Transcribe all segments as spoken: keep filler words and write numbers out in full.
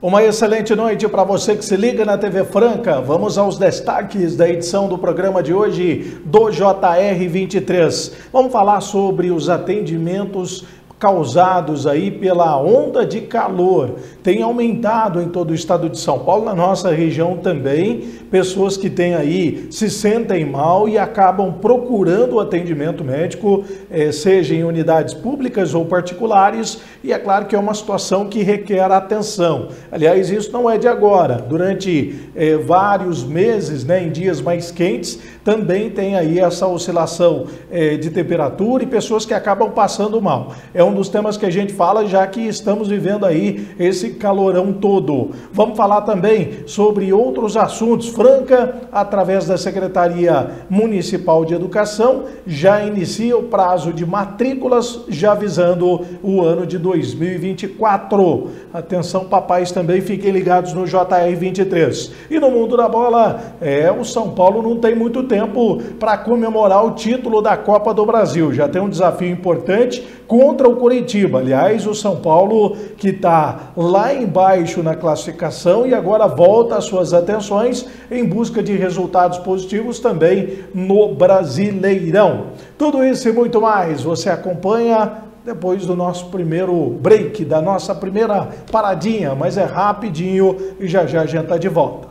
Uma excelente noite para você que se liga na T V Franca. Vamos aos destaques da edição do programa de hoje do J R vinte e três. Vamos falar sobre os atendimentos causados aí pela onda de calor. Tem aumentado em todo o estado de São Paulo, na nossa região também, pessoas que têm aí, se sentem mal e acabam procurando atendimento médico, eh, seja em unidades públicas ou particulares, e é claro que é uma situação que requer atenção. Aliás, isso não é de agora. Durante eh, vários meses, né, em dias mais quentes, também tem aí essa oscilação eh, de temperatura e pessoas que acabam passando mal. É um dos temas que a gente fala, já que estamos vivendo aí esse calorão todo. Vamos falar também sobre outros assuntos. Franca, através da Secretaria Municipal de Educação, já inicia o prazo de matrículas, já visando o ano de dois mil e vinte e quatro. Atenção, papais, também fiquem ligados no J R vinte e três. E no mundo da bola, é, o São Paulo não tem muito tempo para comemorar o título da Copa do Brasil. Já tem um desafio importante contra o Curitiba. Aliás, o São Paulo que está lá embaixo na classificação e agora volta às suas atenções em busca de resultados positivos também no Brasileirão. Tudo isso e muito mais você acompanha depois do nosso primeiro break, da nossa primeira paradinha, mas é rapidinho e já já a gente está de volta.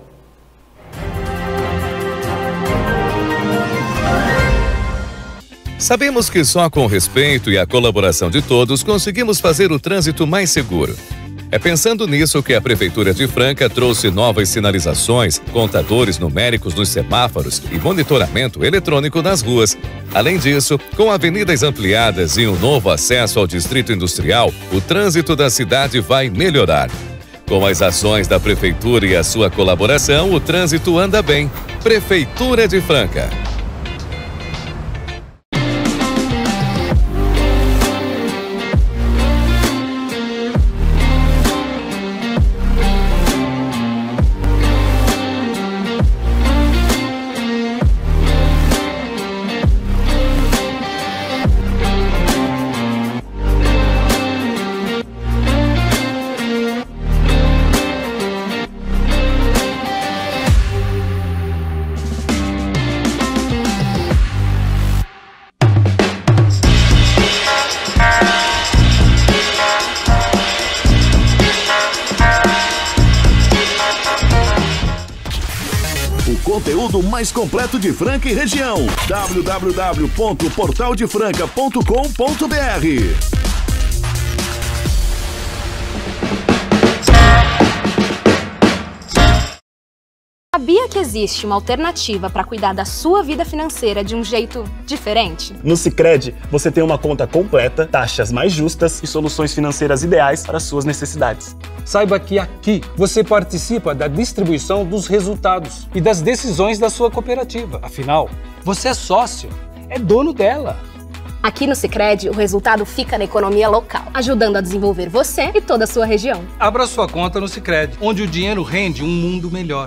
Sabemos que só com o respeito e a colaboração de todos conseguimos fazer o trânsito mais seguro. É pensando nisso que a Prefeitura de Franca trouxe novas sinalizações, contadores numéricos nos semáforos e monitoramento eletrônico nas ruas. Além disso, com avenidas ampliadas e um novo acesso ao Distrito Industrial, o trânsito da cidade vai melhorar. Com as ações da Prefeitura e a sua colaboração, o trânsito anda bem. Prefeitura de Franca. Conteúdo mais completo de Franca e região. w w w ponto portal de franca ponto com ponto b r. Sabia que existe uma alternativa para cuidar da sua vida financeira de um jeito diferente? No Sicredi, você tem uma conta completa, taxas mais justas e soluções financeiras ideais para suas necessidades. Saiba que aqui você participa da distribuição dos resultados e das decisões da sua cooperativa. Afinal, você é sócio, é dono dela. Aqui no Sicredi, o resultado fica na economia local, ajudando a desenvolver você e toda a sua região. Abra sua conta no Sicredi, onde o dinheiro rende um mundo melhor.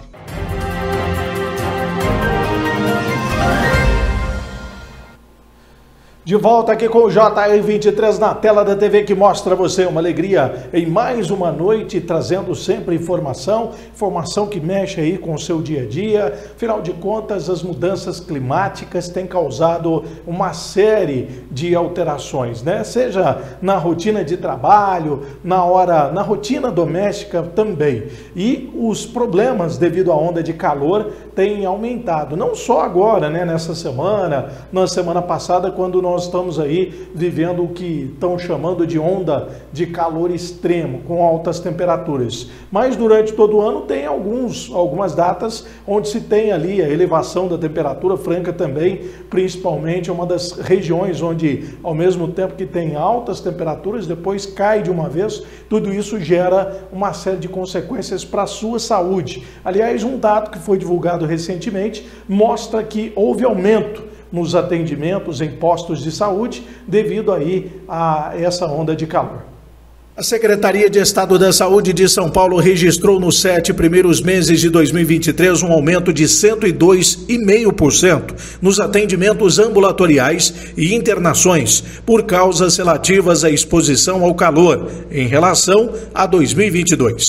De volta aqui com o J R vinte e três na tela da T V que mostra a você uma alegria em mais uma noite, trazendo sempre informação, informação que mexe aí com o seu dia a dia. Afinal de contas, as mudanças climáticas têm causado uma série de alterações, né? Seja na rotina de trabalho, na hora, na rotina doméstica também. E os problemas devido à onda de calor têm aumentado, não só agora, né, nessa semana, na semana passada, quando nós Nós estamos aí vivendo o que estão chamando de onda de calor extremo, com altas temperaturas. Mas durante todo o ano tem alguns, algumas datas onde se tem ali a elevação da temperatura. Franca também, principalmente, é uma das regiões onde, ao mesmo tempo que tem altas temperaturas, depois cai de uma vez. Tudo isso gera uma série de consequências para a sua saúde. Aliás, um dado que foi divulgado recentemente mostra que houve aumento nos atendimentos em postos de saúde devido aí a essa onda de calor. A Secretaria de Estado da Saúde de São Paulo registrou nos sete primeiros meses de dois mil e vinte e três um aumento de cento e dois vírgula cinco por cento nos atendimentos ambulatoriais e internações por causas relativas à exposição ao calor em relação a dois mil e vinte e dois.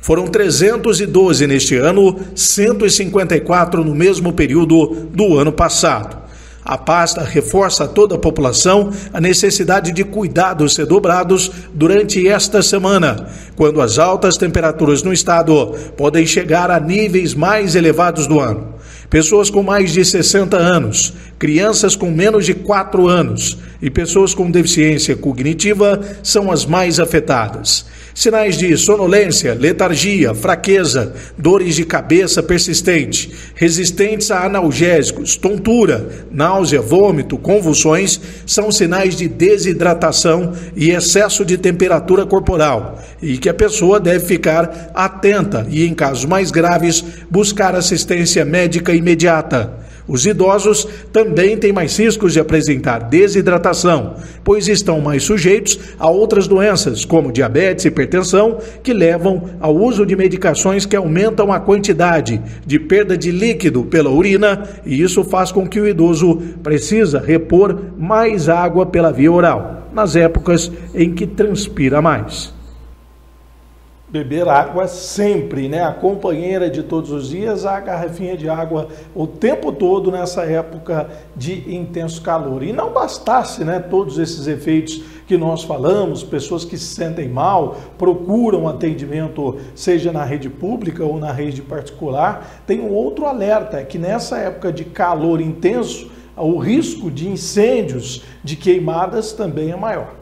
Foram trezentos e doze neste ano, cento e cinquenta e quatro no mesmo período do ano passado. A pasta reforça a toda a população a necessidade de cuidados ser dobrados durante esta semana, quando as altas temperaturas no estado podem chegar a níveis mais elevados do ano. Pessoas com mais de sessenta anos, crianças com menos de quatro anos e pessoas com deficiência cognitiva são as mais afetadas. Sinais de sonolência, letargia, fraqueza, dores de cabeça persistente, resistentes a analgésicos, tontura, náusea, vômito, convulsões são sinais de desidratação e excesso de temperatura corporal e que a pessoa deve ficar atenta e, em casos mais graves, buscar assistência médica imediata. Os idosos também têm mais riscos de apresentar desidratação, pois estão mais sujeitos a outras doenças, como diabetes e hipertensão, que levam ao uso de medicações que aumentam a quantidade de perda de líquido pela urina, e isso faz com que o idoso precisa repor mais água pela via oral, nas épocas em que transpira mais. Beber água sempre, né? A companheira de todos os dias, a garrafinha de água o tempo todo nessa época de intenso calor. E não bastasse, né, todos esses efeitos que nós falamos, pessoas que se sentem mal, procuram atendimento, seja na rede pública ou na rede particular, tem um outro alerta, é que nessa época de calor intenso, o risco de incêndios, de queimadas também é maior.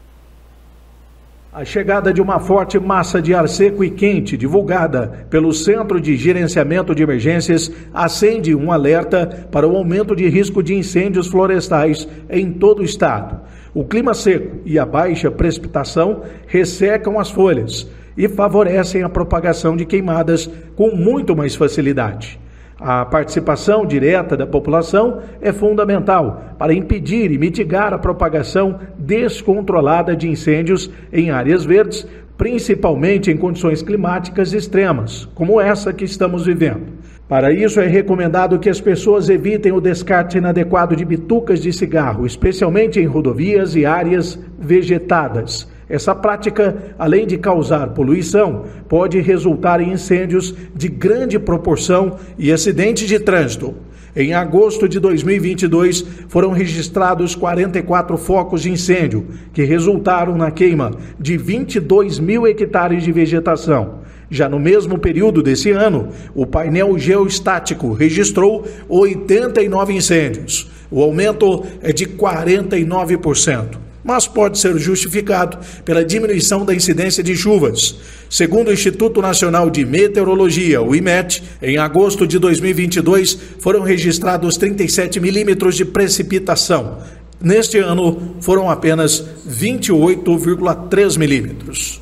A chegada de uma forte massa de ar seco e quente, divulgada pelo Centro de Gerenciamento de Emergências, acende um alerta para o aumento de risco de incêndios florestais em todo o estado. O clima seco e a baixa precipitação ressecam as folhas e favorecem a propagação de queimadas com muito mais facilidade. A participação direta da população é fundamental para impedir e mitigar a propagação descontrolada de incêndios em áreas verdes, principalmente em condições climáticas extremas, como essa que estamos vivendo. Para isso, é recomendado que as pessoas evitem o descarte inadequado de bitucas de cigarro, especialmente em rodovias e áreas vegetadas. Essa prática, além de causar poluição, pode resultar em incêndios de grande proporção e acidentes de trânsito. Em agosto de dois mil e vinte e dois, foram registrados quarenta e quatro focos de incêndio, que resultaram na queima de vinte e dois mil hectares de vegetação. Já no mesmo período desse ano, o painel geostático registrou oitenta e nove incêndios. O aumento é de quarenta e nove por cento. Mas pode ser justificado pela diminuição da incidência de chuvas. Segundo o Instituto Nacional de Meteorologia, o IMET, em agosto de dois mil e vinte e dois foram registrados trinta e sete milímetros de precipitação. Neste ano, foram apenas vinte e oito vírgula três milímetros.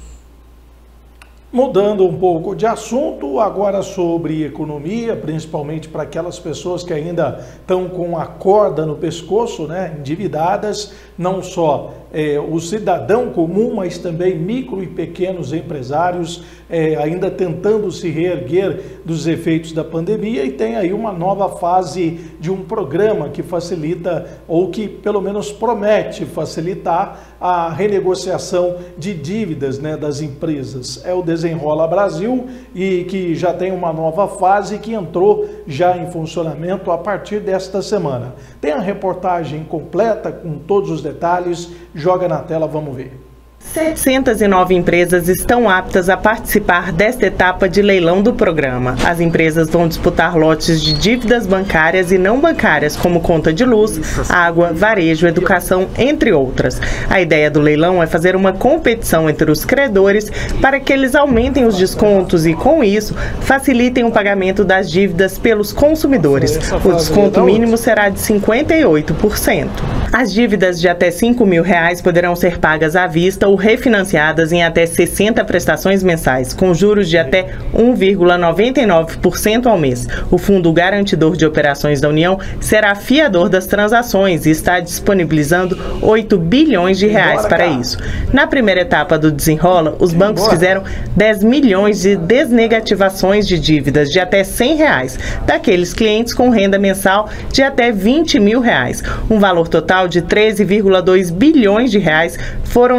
Mudando um pouco de assunto, agora sobre economia, principalmente para aquelas pessoas que ainda estão com a corda no pescoço, né, endividadas, não só é, o cidadão comum, mas também micro e pequenos empresários é, ainda tentando se reerguer dos efeitos da pandemia, e tem aí uma nova fase de um programa que facilita, ou que pelo menos promete facilitar a renegociação de dívidas, né, das empresas. É o Desenrola Brasil, e que já tem uma nova fase que entrou já em funcionamento a partir desta semana. Tem a reportagem completa com todos os detalhes, joga na tela, vamos ver. setecentas e nove empresas estão aptas a participar desta etapa de leilão do programa. As empresas vão disputar lotes de dívidas bancárias e não bancárias, como conta de luz, água, varejo, educação, entre outras. A ideia do leilão é fazer uma competição entre os credores para que eles aumentem os descontos e, com isso, facilitem o pagamento das dívidas pelos consumidores. O desconto mínimo será de cinquenta e oito por cento. As dívidas de até cinco mil reais poderão ser pagas à vista ou refinanciadas em até sessenta prestações mensais, com juros de até um vírgula noventa e nove por cento ao mês. O Fundo Garantidor de Operações da União será fiador das transações e está disponibilizando oito bilhões de reais para isso. Na primeira etapa do Desenrola, os bancos fizeram dez milhões de desnegativações de dívidas de até cem reais, daqueles clientes com renda mensal de até vinte mil reais. Um valor total de treze vírgula dois bilhões de reais foram negociados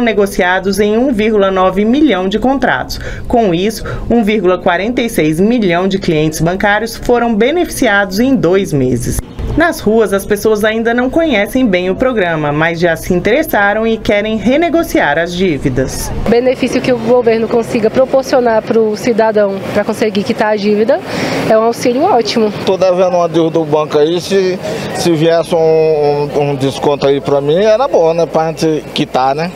beneficiados em um vírgula nove milhão de contratos. Com isso, um vírgula quarenta e seis milhão de clientes bancários foram beneficiados em dois meses. Nas ruas, as pessoas ainda não conhecem bem o programa, mas já se interessaram e querem renegociar as dívidas. O benefício que o governo consiga proporcionar para o cidadão para conseguir quitar a dívida é um auxílio ótimo. Estou devendo uma dívida do banco aí, se, se viesse um, um, um desconto aí para mim, era bom, né, para a gente quitar, né?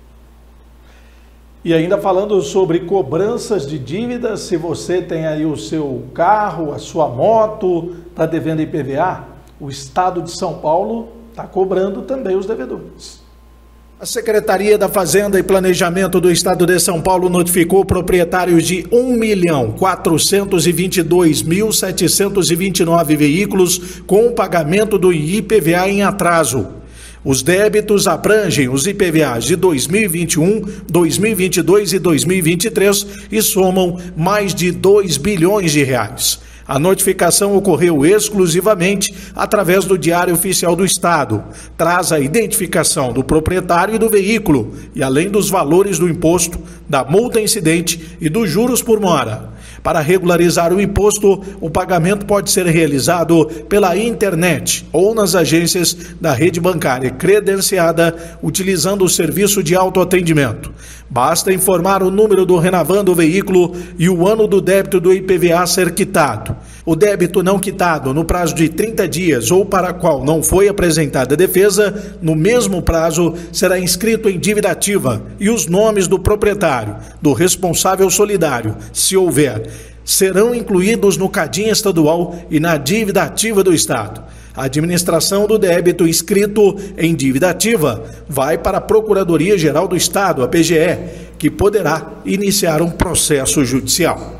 E ainda falando sobre cobranças de dívidas, se você tem aí o seu carro, a sua moto, está devendo I P V A, o Estado de São Paulo está cobrando também os devedores. A Secretaria da Fazenda e Planejamento do Estado de São Paulo notificou proprietários de um milhão quatrocentos e vinte e dois mil setecentos e vinte e nove veículos com o pagamento do I P V A em atraso. Os débitos abrangem os I P V As de dois mil e vinte e um, dois mil e vinte e dois e dois mil e vinte e três e somam mais de dois bilhões de reais. A notificação ocorreu exclusivamente através do Diário Oficial do Estado. Traz a identificação do proprietário e do veículo, e além dos valores do imposto, da multa incidente e dos juros por mora. Para regularizar o imposto, o pagamento pode ser realizado pela internet ou nas agências da rede bancária credenciada, utilizando o serviço de autoatendimento. Basta informar o número do Renavan do veículo e o ano do débito do I P V A ser quitado. O débito não quitado no prazo de trinta dias ou para qual não foi apresentada defesa, no mesmo prazo será inscrito em dívida ativa e os nomes do proprietário, do responsável solidário, se houver, serão incluídos no CADIM estadual e na dívida ativa do Estado. A administração do débito inscrito em dívida ativa vai para a Procuradoria-Geral do Estado, a P G E, que poderá iniciar um processo judicial.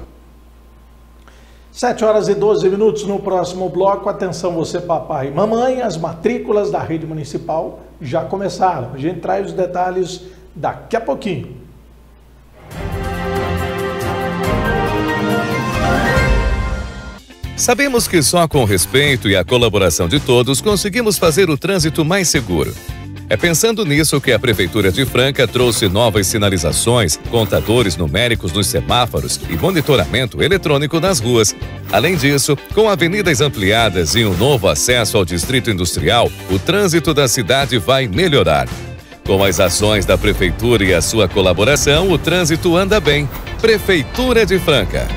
sete horas e doze minutos no próximo bloco. Atenção você, papai e mamãe, as matrículas da rede municipal já começaram. A gente traz os detalhes daqui a pouquinho. Sabemos que só com o respeito e a colaboração de todos conseguimos fazer o trânsito mais seguro. É pensando nisso que a Prefeitura de Franca trouxe novas sinalizações, contadores numéricos nos semáforos e monitoramento eletrônico nas ruas. Além disso, com avenidas ampliadas e um novo acesso ao Distrito Industrial, o trânsito da cidade vai melhorar. Com as ações da Prefeitura e a sua colaboração, o trânsito anda bem. Prefeitura de Franca.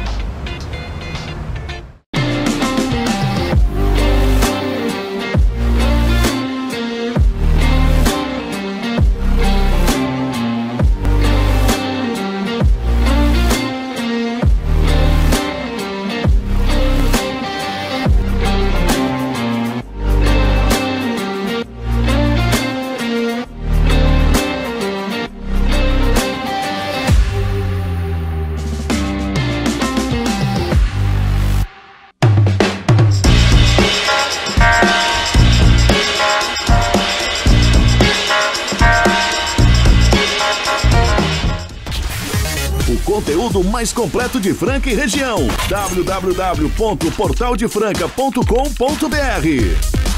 Conteúdo mais completo de Franca e região. w w w ponto portal de franca ponto com ponto b r.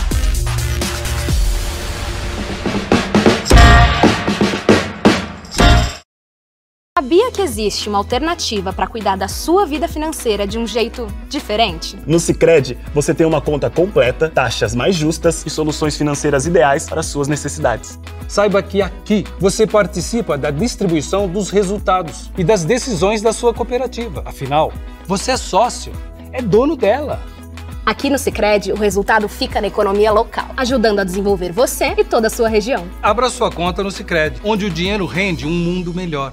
Sabia que existe uma alternativa para cuidar da sua vida financeira de um jeito diferente? No Sicredi, você tem uma conta completa, taxas mais justas e soluções financeiras ideais para suas necessidades. Saiba que aqui você participa da distribuição dos resultados e das decisões da sua cooperativa. Afinal, você é sócio, é dono dela. Aqui no Sicredi, o resultado fica na economia local, ajudando a desenvolver você e toda a sua região. Abra sua conta no Sicredi, onde o dinheiro rende um mundo melhor.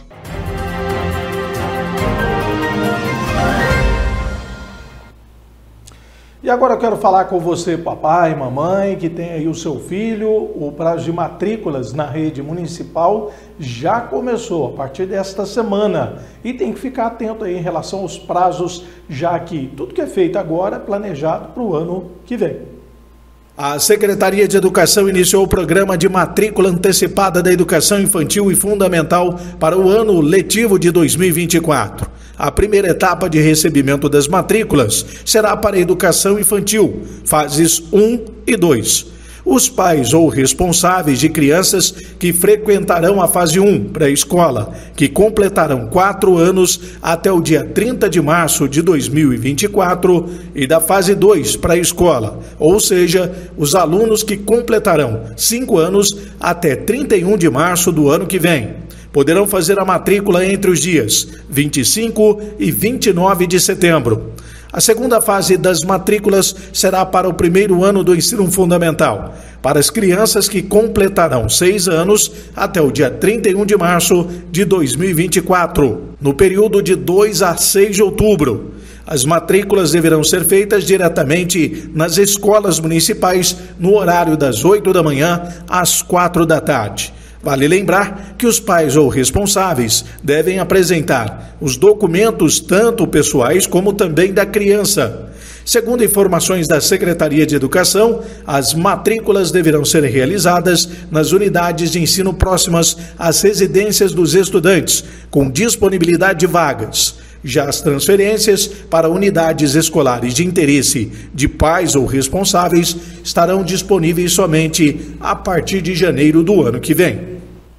E agora eu quero falar com você, papai, mamãe, que tem aí o seu filho. O prazo de matrículas na rede municipal já começou a partir desta semana. E tem que ficar atento aí em relação aos prazos, já que tudo que é feito agora é planejado para o ano que vem. A Secretaria de Educação iniciou o programa de matrícula antecipada da Educação Infantil e Fundamental para o ano letivo de dois mil e vinte e quatro. A primeira etapa de recebimento das matrículas será para a Educação Infantil, fases um e dois. Os pais ou responsáveis de crianças que frequentarão a fase um pré-escola, que completarão quatro anos até o dia trinta de março de dois mil e vinte e quatro, e da fase dois pré-escola, ou seja, os alunos que completarão cinco anos até trinta e um de março do ano que vem, poderão fazer a matrícula entre os dias vinte e cinco e vinte e nove de setembro. A segunda fase das matrículas será para o primeiro ano do ensino fundamental, para as crianças que completarão seis anos até o dia trinta e um de março de dois mil e vinte e quatro, no período de dois a seis de outubro. As matrículas deverão ser feitas diretamente nas escolas municipais no horário das oito da manhã às quatro da tarde. Vale lembrar que os pais ou responsáveis devem apresentar os documentos tanto pessoais como também da criança. Segundo informações da Secretaria de Educação, as matrículas deverão ser realizadas nas unidades de ensino próximas às residências dos estudantes, com disponibilidade de vagas. Já as transferências para unidades escolares de interesse de pais ou responsáveis estarão disponíveis somente a partir de janeiro do ano que vem.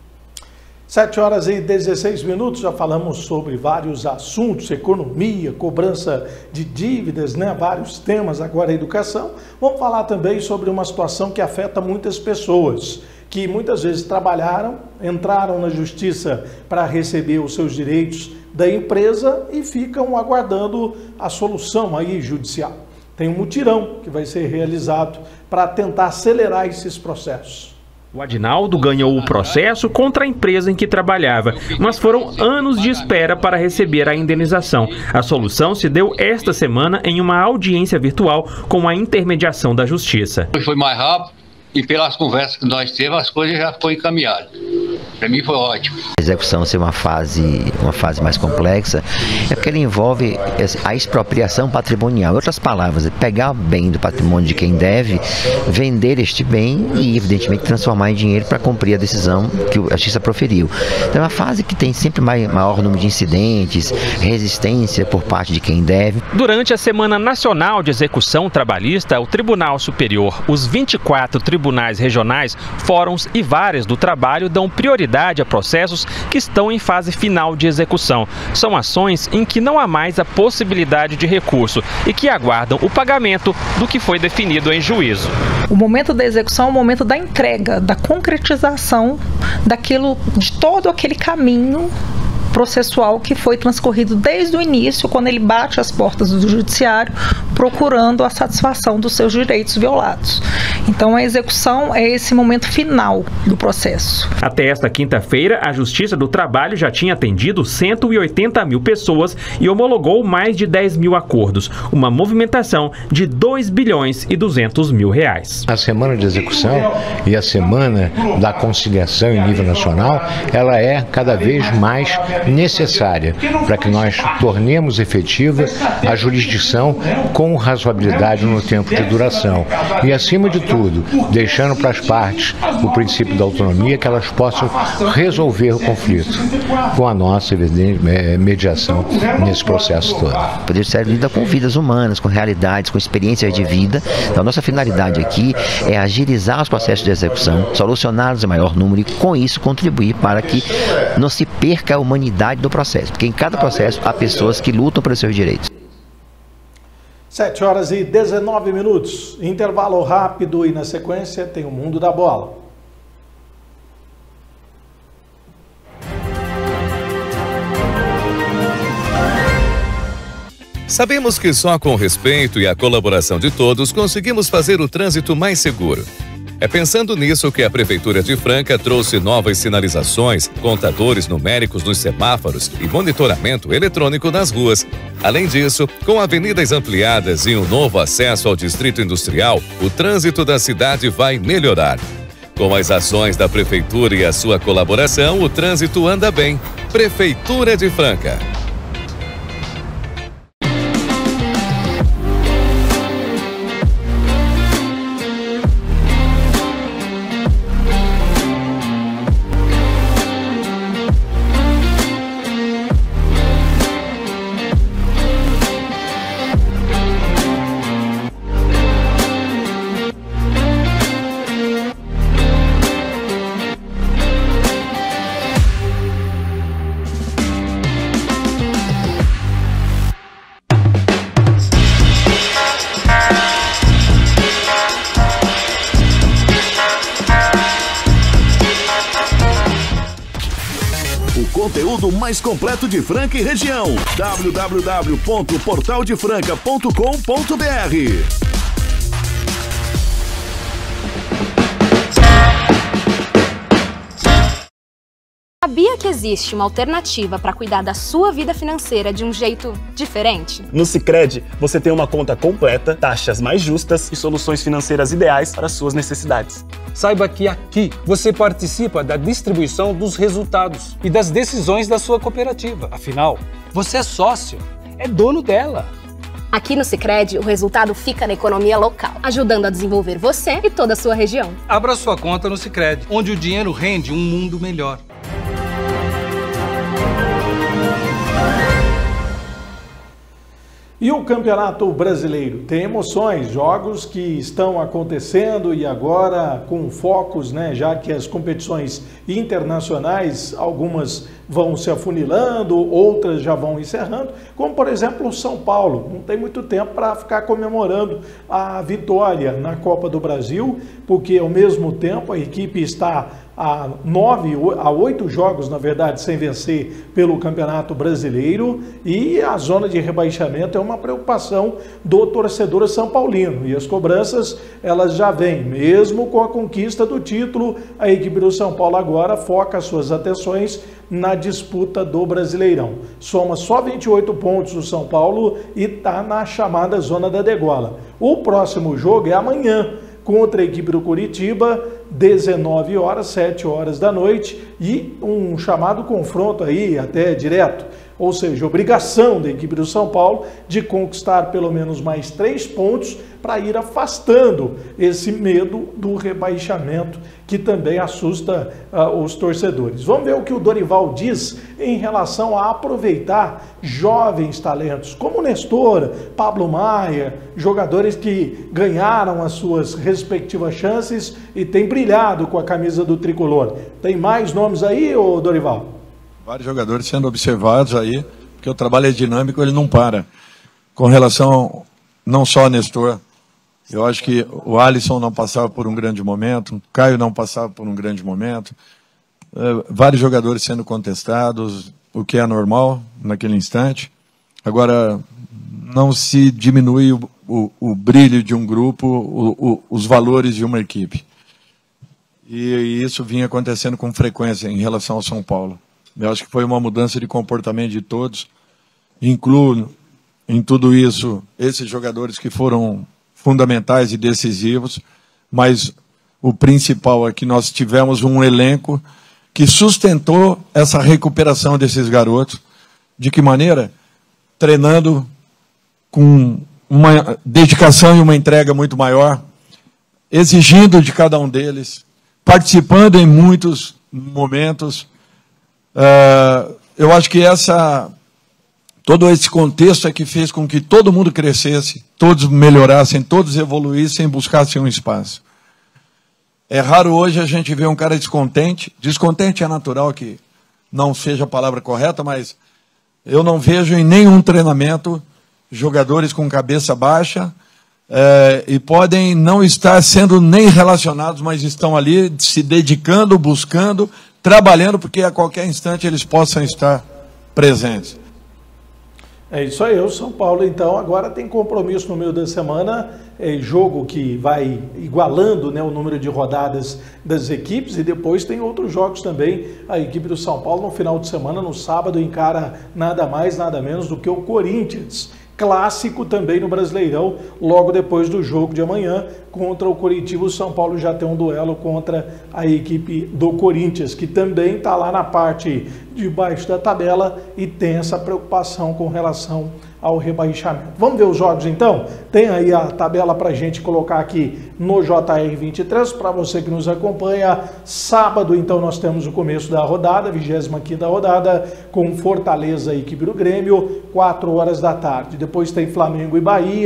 sete horas e dezesseis minutos, já falamos sobre vários assuntos, economia, cobrança de dívidas, né? Vários temas, agora a educação. Vamos falar também sobre uma situação que afeta muitas pessoas, que muitas vezes trabalharam, entraram na justiça para receber os seus direitos da empresa e ficam aguardando a solução aí judicial. Tem um mutirão que vai ser realizado para tentar acelerar esses processos. O Adinaldo ganhou o processo contra a empresa em que trabalhava, mas foram anos de espera para receber a indenização. A solução se deu esta semana em uma audiência virtual com a intermediação da Justiça. Foi mais rápido e pelas conversas que nós tivemos, as coisas já foram encaminhadas. Para mim foi ótimo. A execução ser uma fase, uma fase mais complexa é porque ele envolve a expropriação patrimonial. Em outras palavras, pegar bem do patrimônio de quem deve, vender este bem e, evidentemente, transformar em dinheiro para cumprir a decisão que a Justiça proferiu. Então é uma fase que tem sempre maior número de incidentes, resistência por parte de quem deve. Durante a Semana Nacional de Execução Trabalhista, o Tribunal Superior, os vinte e quatro tribunais regionais, fóruns e varas do trabalho dão prioridade a processos que estão em fase final de execução. São ações em que não há mais a possibilidade de recurso e que aguardam o pagamento do que foi definido em juízo. O momento da execução é o momento da entrega, da concretização daquilo, de todo aquele caminho processual que foi transcorrido desde o início, quando ele bate as portas do judiciário, procurando a satisfação dos seus direitos violados. Então a execução é esse momento final do processo. Até esta quinta-feira, a Justiça do Trabalho já tinha atendido cento e oitenta mil pessoas e homologou mais de dez mil acordos, uma movimentação de dois bilhões e duzentos mil reais. A semana de execução e a semana da conciliação em nível nacional, ela é cada vez mais necessária para que nós tornemos efetiva a jurisdição com razoabilidade no tempo de duração e, acima de tudo, deixando para as partes o princípio da autonomia, que elas possam resolver o conflito com a nossa mediação nesse processo todo. O Poder Judiciário lida com vidas humanas, com realidades, com experiências de vida. Então, a nossa finalidade aqui é agilizar os processos de execução, solucioná-los em maior número e, com isso, contribuir para que não se perca a humanidade do processo, porque em cada processo há pessoas que lutam pelos seus direitos. sete horas e dezenove minutos, intervalo rápido e na sequência tem o Mundo da Bola. Sabemos que só com o respeito e a colaboração de todos conseguimos fazer o trânsito mais seguro. É pensando nisso que a Prefeitura de Franca trouxe novas sinalizações, contadores numéricos nos semáforos e monitoramento eletrônico nas ruas. Além disso, com avenidas ampliadas e um novo acesso ao Distrito Industrial, o trânsito da cidade vai melhorar. Com as ações da Prefeitura e a sua colaboração, o trânsito anda bem. Prefeitura de Franca. conteúdo mais completo de Franca e região. w w w ponto portal de franca ponto com ponto b r. Sabia que existe uma alternativa para cuidar da sua vida financeira de um jeito diferente? No Sicredi, você tem uma conta completa, taxas mais justas e soluções financeiras ideais para suas necessidades. Saiba que aqui você participa da distribuição dos resultados e das decisões da sua cooperativa. Afinal, você é sócio, é dono dela. Aqui no Sicredi, o resultado fica na economia local, ajudando a desenvolver você e toda a sua região. Abra sua conta no Sicredi, onde o dinheiro rende um mundo melhor. E o Campeonato Brasileiro tem emoções, jogos que estão acontecendo e agora com focos, né, já que as competições internacionais, algumas vão se afunilando, outras já vão encerrando, como por exemplo o São Paulo. Não tem muito tempo para ficar comemorando a vitória na Copa do Brasil, porque ao mesmo tempo a equipe está a nove, a oito jogos, na verdade, sem vencer pelo Campeonato Brasileiro, e a zona de rebaixamento é uma preocupação do torcedor são paulino, e as cobranças elas já vêm, mesmo com a conquista do título. A equipe do São Paulo agora foca suas atenções na disputa do Brasileirão. Soma só vinte e oito pontos o São Paulo e está na chamada zona da degola. O próximo jogo é amanhã, contra a equipe do Coritiba, dezenove horas, sete horas da noite, e um chamado confronto aí até direto, ou seja, obrigação da equipe do São Paulo de conquistar pelo menos mais três pontos para ir afastando esse medo do rebaixamento que também assusta uh, os torcedores. Vamos ver o que o Dorival diz em relação a aproveitar jovens talentos, como o Nestor, Pablo Maia, jogadores que ganharam as suas respectivas chances e têm brilhado com a camisa do tricolor. Tem mais nomes aí, ô Dorival? Vários jogadores sendo observados aí, porque o trabalho é dinâmico, ele não para. Com relação não só a Nestor, eu acho que o Alisson não passava por um grande momento, o Caio não passava por um grande momento, é, vários jogadores sendo contestados, o que é normal naquele instante. Agora, não se diminui o, o, o brilho de um grupo, o, o, os valores de uma equipe. E, e isso vinha acontecendo com frequência em relação ao São Paulo. Eu acho que foi uma mudança de comportamento de todos. Incluo em tudo isso esses jogadores que foram fundamentais e decisivos, mas o principal é que nós tivemos um elenco que sustentou essa recuperação desses garotos. De que maneira? Treinando com uma dedicação e uma entrega muito maior, exigindo de cada um deles, participando em muitos momentos. Uh, eu acho que essa, todo esse contexto é que fez com que todo mundo crescesse, todos melhorassem, todos evoluíssem, buscassem um espaço. É raro hoje a gente ver um cara descontente. Descontente é natural que não seja a palavra correta, mas eu não vejo em nenhum treinamento jogadores com cabeça baixa é, e podem não estar sendo nem relacionados, mas estão ali se dedicando, buscando, trabalhando, porque a qualquer instante eles possam estar presentes. É isso aí, o São Paulo então agora tem compromisso no meio da semana, é jogo que vai igualando, né, o número de rodadas das equipes, e depois tem outros jogos também. A equipe do São Paulo no final de semana, no sábado, encara nada mais, nada menos do que o Corinthians. Clássico também no Brasileirão, logo depois do jogo de amanhã contra o Coritiba. O São Paulo já tem um duelo contra a equipe do Corinthians, que também está lá na parte de baixo da tabela e tem essa preocupação com relação ao rebaixamento. Vamos ver os jogos então? Tem aí a tabela para a gente colocar aqui no J R vinte e três, para você que nos acompanha. Sábado então nós temos o começo da rodada, vigésima quinta rodada, com Fortaleza e equipe do Grêmio, quatro horas da tarde. Depois tem Flamengo e Bahia,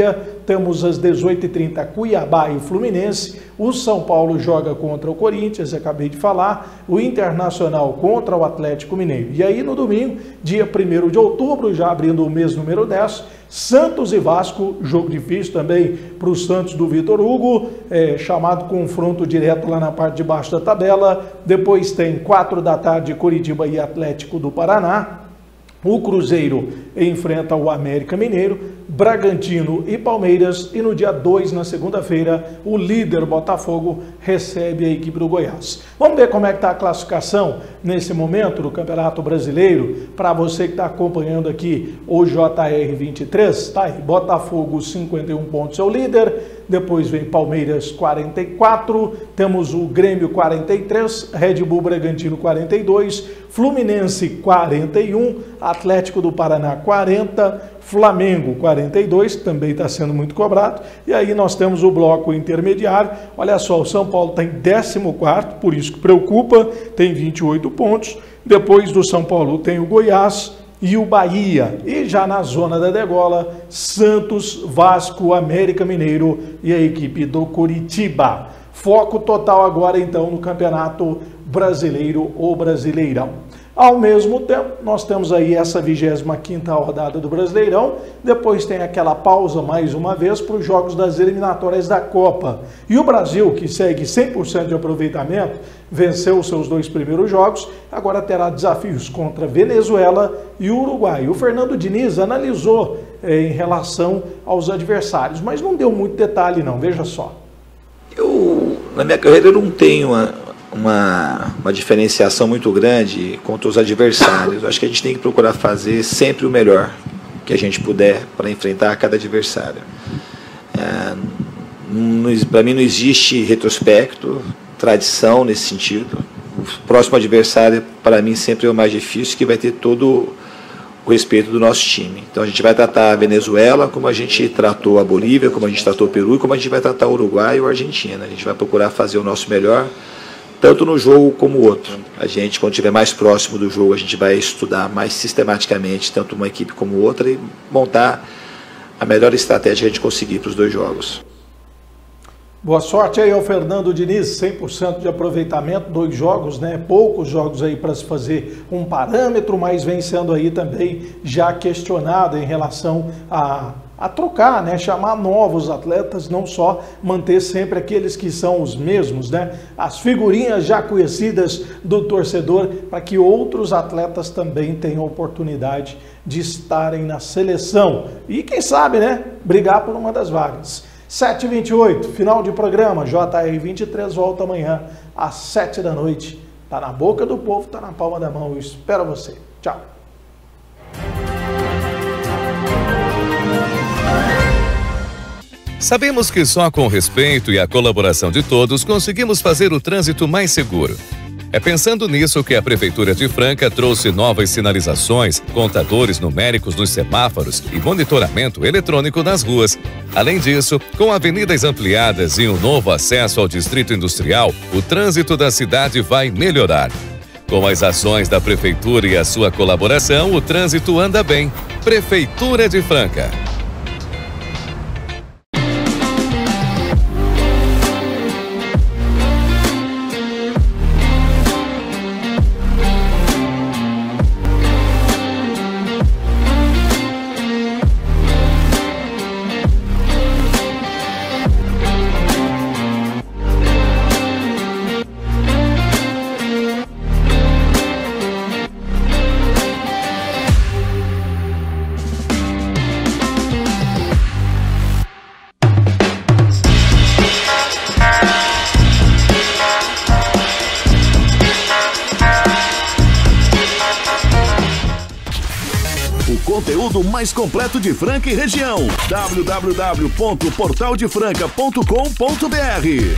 temos às dezoito e trinta Cuiabá e Fluminense. O São Paulo joga contra o Corinthians, acabei de falar. O Internacional contra o Atlético Mineiro. E aí no domingo, dia primeiro de outubro, já abrindo o mês número dez, Santos e Vasco, jogo difícil também para o Santos do Vitor Hugo, é, chamado confronto direto lá na parte de baixo da tabela. Depois tem quatro da tarde, Coritiba e Atlético do Paraná. O Cruzeiro enfrenta o América Mineiro, Bragantino e Palmeiras. E no dia dois, na segunda-feira, o líder Botafogo recebe a equipe do Goiás. Vamos ver como é que está a classificação nesse momento do Campeonato Brasileiro. Para você que está acompanhando aqui o J R vinte e três, tá aí, Botafogo cinquenta e um pontos é o líder. Depois vem Palmeiras quarenta e quatro, temos o Grêmio quarenta e três, Red Bull Bragantino quarenta e dois, Fluminense quarenta e um, Atlético do Paraná quarenta, Flamengo quarenta e dois, também está sendo muito cobrado. E aí nós temos o bloco intermediário. Olha só, o São Paulo está em décimo quarto, por isso que preocupa, tem vinte e oito pontos. Depois do São Paulo tem o Goiás e o Bahia. E já na zona da degola, Santos, Vasco, América Mineiro e a equipe do Coritiba. Foco total agora então no Campeonato Brasileiro ou Brasileirão. Ao mesmo tempo, nós temos aí essa vigésima quinta rodada do Brasileirão, depois tem aquela pausa mais uma vez para os jogos das eliminatórias da Copa. E o Brasil, que segue cem por cento de aproveitamento, venceu os seus dois primeiros jogos, agora terá desafios contra Venezuela e Uruguai. O Fernando Diniz analisou eh, em relação aos adversários, mas não deu muito detalhe não, veja só. Eu, na minha carreira, eu não tenho uma... Uma, uma diferenciação muito grande contra os adversários. Eu acho que a gente tem que procurar fazer sempre o melhor que a gente puder para enfrentar cada adversário. É, para mim não existe retrospecto, tradição nesse sentido. O próximo adversário para mim sempre é o mais difícil, que vai ter todo o respeito do nosso time. Então a gente vai tratar a Venezuela como a gente tratou a Bolívia, como a gente tratou o Peru e como a gente vai tratar o Uruguai ou a Argentina. A gente vai procurar fazer o nosso melhor, tanto no jogo como o outro. A gente, quando estiver mais próximo do jogo, a gente vai estudar mais sistematicamente tanto uma equipe como outra e montar a melhor estratégia que a gente conseguir para os dois jogos. Boa sorte aí ao Fernando Diniz, cem por cento de aproveitamento, dois jogos, né? Poucos jogos aí para se fazer um parâmetro, mas vem sendo aí também já questionado em relação a a trocar, né, chamar novos atletas, não só manter sempre aqueles que são os mesmos, né, as figurinhas já conhecidas do torcedor, para que outros atletas também tenham oportunidade de estarem na seleção e quem sabe, né, brigar por uma das vagas. sete e vinte e oito, final de programa, J R vinte e três volta amanhã às sete da noite. Tá na boca do povo, tá na palma da mão, eu espero você. Tchau. Sabemos que só com o respeito e a colaboração de todos conseguimos fazer o trânsito mais seguro. É pensando nisso que a Prefeitura de Franca trouxe novas sinalizações, contadores numéricos nos semáforos e monitoramento eletrônico nas ruas. Além disso, com avenidas ampliadas e um novo acesso ao Distrito Industrial, o trânsito da cidade vai melhorar. Com as ações da Prefeitura e a sua colaboração, o trânsito anda bem. Prefeitura de Franca. Conteúdo mais completo de Franca e região. w w w ponto portal de franca ponto com ponto b r.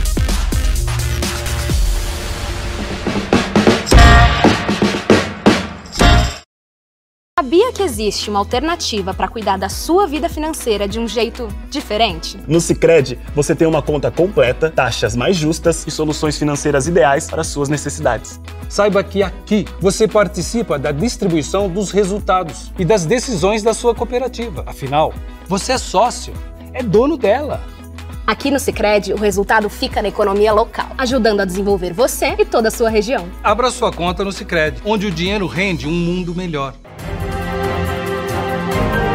Sabia que existe uma alternativa para cuidar da sua vida financeira de um jeito diferente? No Sicredi, você tem uma conta completa, taxas mais justas e soluções financeiras ideais para suas necessidades. Saiba que aqui você participa da distribuição dos resultados e das decisões da sua cooperativa. Afinal, você é sócio. É é dono dela. Aqui no Sicredi, o resultado fica na economia local, ajudando a desenvolver você e toda a sua região. Abra sua conta no Sicredi, onde o dinheiro rende um mundo melhor.